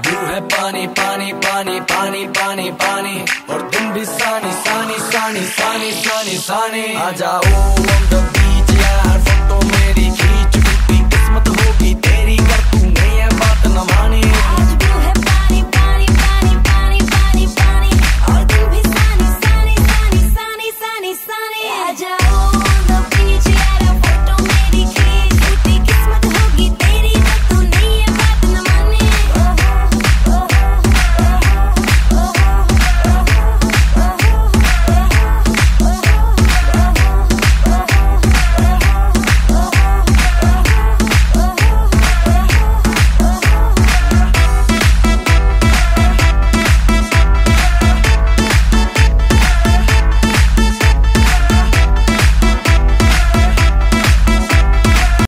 Blue है पानी पानी पानी पानी पानी पानी, और दिन भी सानी सानी सानी सानी सानी सानी। आ जाओ on the beach यार, फोटो मेरी खींच, किस्मत होगी तेरी, कर तू नहीं है बात न मानी।